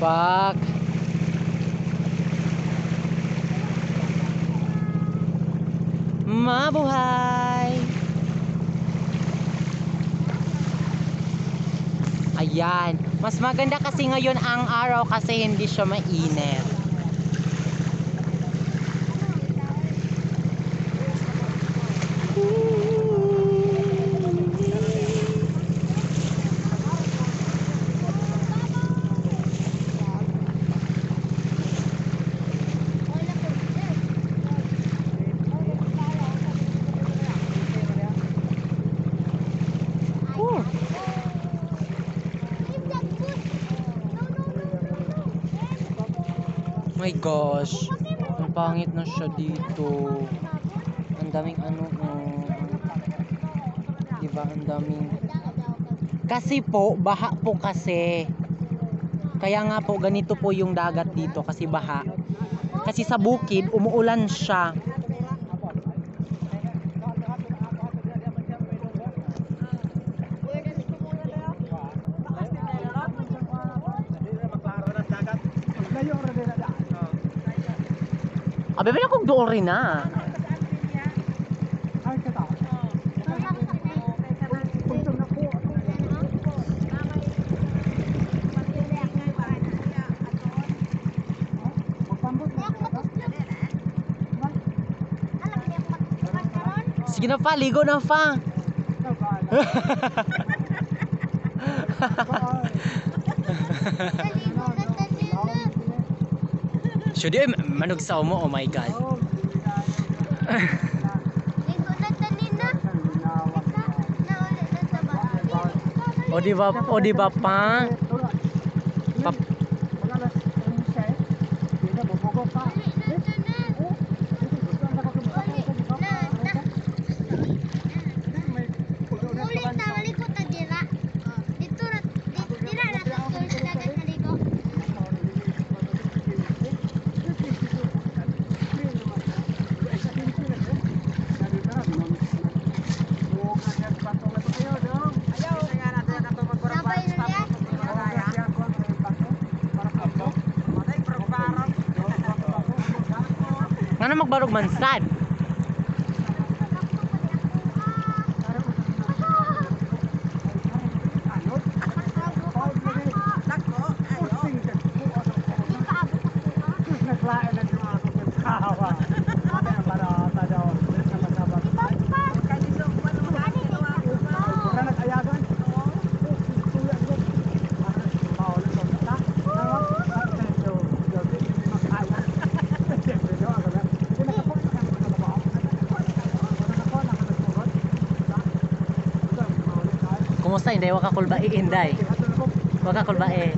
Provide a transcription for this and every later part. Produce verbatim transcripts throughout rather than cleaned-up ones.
back. Mabuhay. Ayan, mas maganda kasi ngayon ang araw kasi hindi siya mainit. My gosh, ang pangit na siya dito. Ang daming ano, um, diba, ang daming, kasi po, baha po kasi. Kaya nga po, ganito po yung dagat dito kasi baha. Kasi sa bukid, umuulan siya. Abi ba na kung doon rin na? Sige na pa, ligo na pa. Should you manugsaw mo? Oh my god. O di ba, o di ba pa? Pa Nga na magbarog man sad. Kumusta Inday? Waka kulbae Inday. Waka kulbae.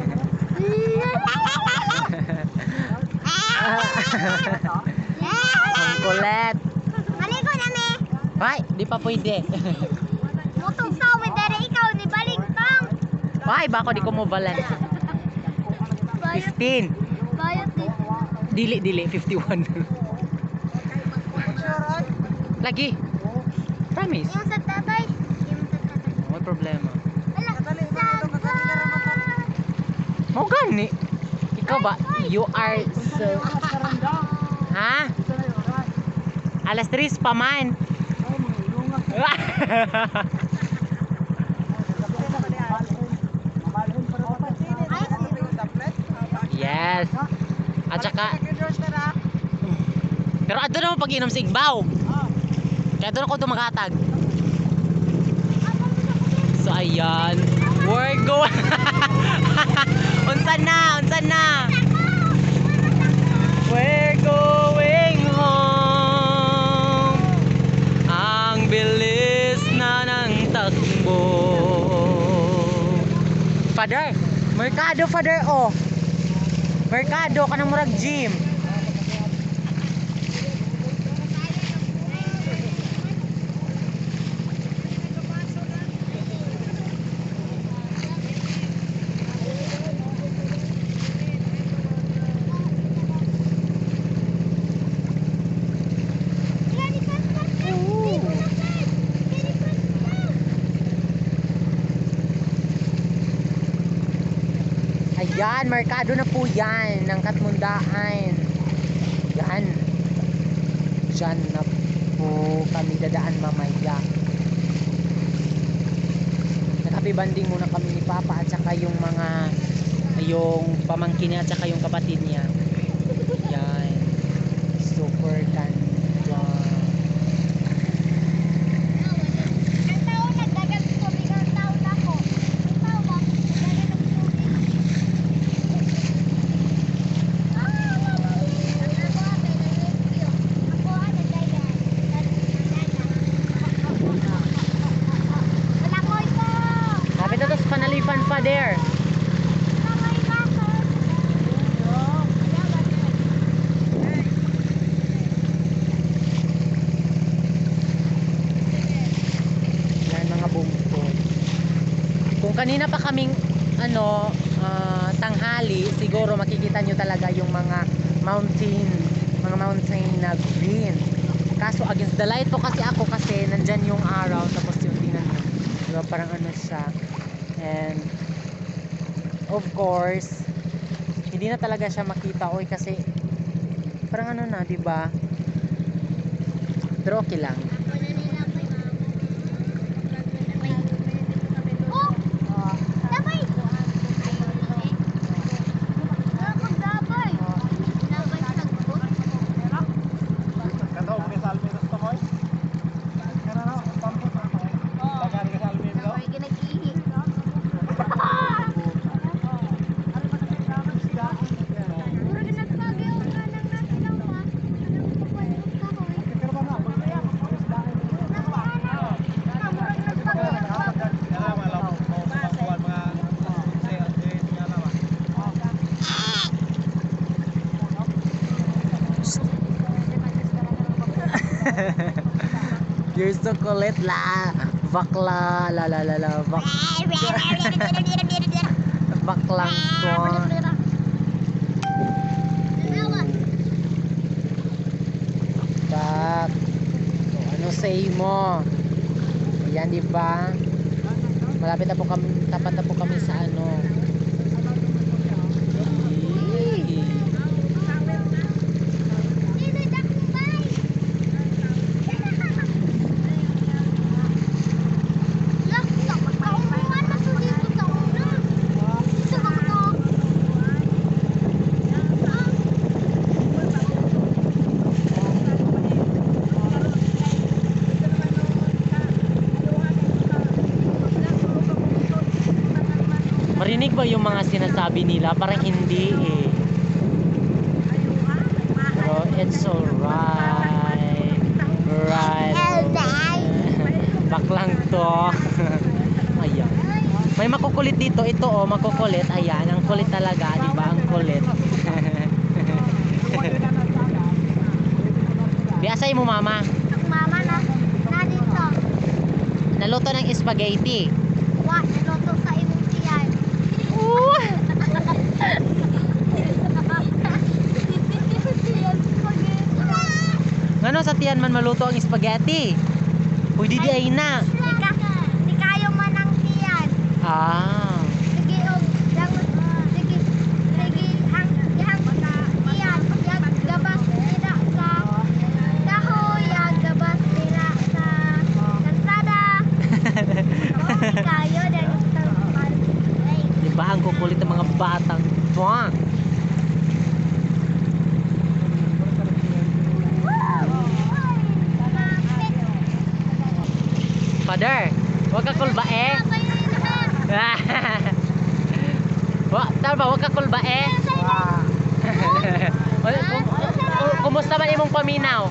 Ang kulit. Maligo na me. Ay, di pa pwede. Mutong sa we dere ikaw ni balingtong. Ay, bako di ko mo balan. fifteen. Bayot dito. Dili dili fifty-one. Lagi. Promise. Yung sa tatay. Yung sa tatay. May problema. Ala, Mo gani. Ikaw ba? You are so... Ha? Alas tres pa man. Yes. At saka... Pero ato naman pag-inom sa igbaw. Kaya doon ako tumakatag. So ayan, we're going. Unsan na, unsan na. We're going home. Ang bilis na ng takbo. Father, merkado father oh. Merkado kanang murag gym. Yan, merkado na po yan ng Katmundaan. Yan. Diyan na po kami dadaan mamaya. Nag-happy banding muna kami ni Papa at saka yung mga yung pamangkin niya at saka yung kapatid niya. Yan. Super ganda. Ang tao nagdagat tubig ang tao na ko. Ang tao ba? Nagdagat ng tubig. Ah, mali. Ang ako ate, nag-rescue. Ako ah, nagdagat. Wala ko ito. Kapit na to sa Panalifan pa there. Kamay ba ko? Yan mga bungkod. Kung kanina pa kaming ano ah, tanghali, siguro makikita nyo talaga yung mga mountain, mga mountain na green. Kaso against the light po kasi ako kasi nandyan yung araw tapos yung tingnan mo. Diba, parang ano siya. And of course, hindi na talaga siya makita oy kasi parang ano na, 'di ba? Pero okay lang. Oh! Dabay! Dabay, dabay! Dabay sagbot. Dabay ginagihi. Mura ginagpagaw nga nang natilaw pa. Anong kapalong kahoy? You're so kulit la. Bakla. La la la la. Bak baklang to. Tak. So, ano say mo? Ayan, di ba? Malapit na po kami, tapat na po kami sa ano. Yee. Marinig ba yung mga sinasabi nila? Parang hindi eh. Pero it's alright. Right. Baklang to. Ayan. May makukulit dito. Ito oh, makukulit. Ayan, ang kulit talaga. Diba? Ang kulit. Biasay mo mama. Ang mama na, na dito. Naluto ng spaghetti. Wa, niluto sa imong tiyan. Ngano sa tiyan man maluto ang spaghetti? Pwede di ay na. Di ka, di kayo man ang tiyan. Ah. Sige, og, yang, sige, sige, ang, yang, tiyan, yang, gabas, tira sa, kahoy, yang, gabas, tira sa, kalsada. Oo, di kayo, dahil sa, ay, Diba ang kukulit ng mga batang tuwang? Father, wag ka kulbae. Wa, tama ba wag ka kulbae? Wala, kum- kum- Kumusta man imong paminaw?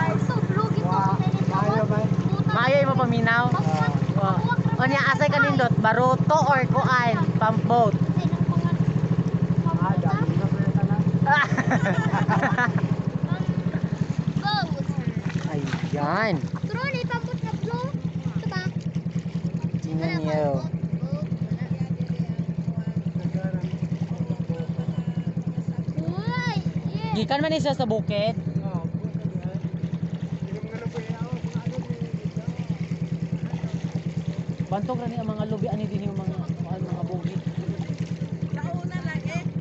Maayo imong paminaw? Wa. O niya asay ka nindot, baruto or kuan, pampot. Ayan. Turun, ipambot na blue. Ito ba? Tingnan niyo. Uy! Yeah. Gikan man isa sa bukid. Bantog ra ni ang mga lubi ani din yung mga kuan, mga bukid. Kauna lang eh.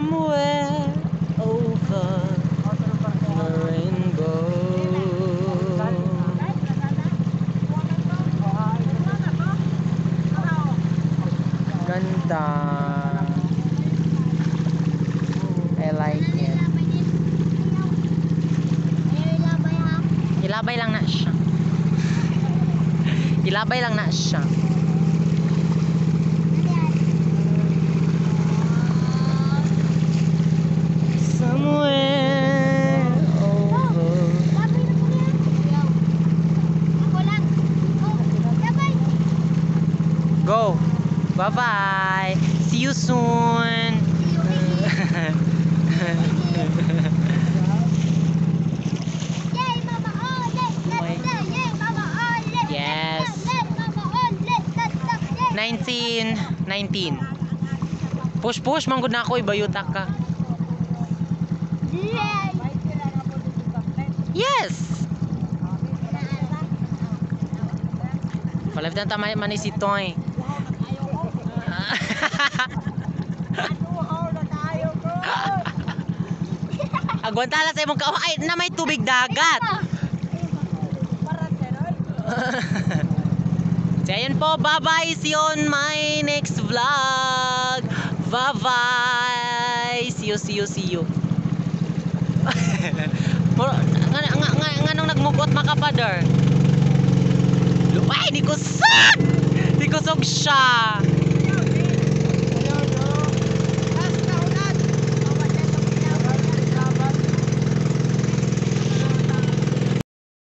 Somewhere over the rainbow. Ganda. I like it. Ilabay lang na siya. Ilabay lang na siya. Somewhere over. Go. Bye-bye. See you soon. Yes. nineteen. nineteen. Push, push. Manggod na ako. Ibayutak ka. Yes. Palift na tama man ni si Toy. Agwantala sa imong kaway na may tubig dagat. So ayun po, bye-bye. See you on my next vlog. Bye-bye. See you, see you, see you. Nga nga nga nga nganong nagmugot makapadar. Ay, di ko sak! Di ko sok siya.